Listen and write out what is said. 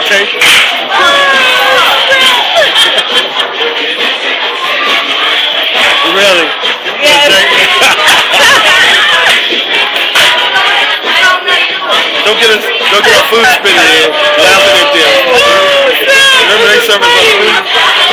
Okay. Really? Yes. Don't get our food spit in here. Laughing at them. Remember they serve us on food?